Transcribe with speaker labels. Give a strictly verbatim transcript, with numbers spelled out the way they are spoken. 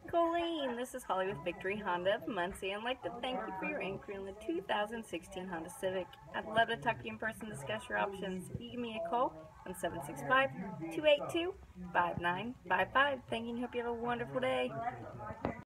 Speaker 1: Colleen, this is Holly with Victory Honda of Muncie, and I'd like to thank you for your inquiry on the two thousand sixteen Honda Civic. I'd love to talk to you in person and discuss your options. You give me a call on seven six five, two eight two, five nine five five. Thank you and hope you have a wonderful day.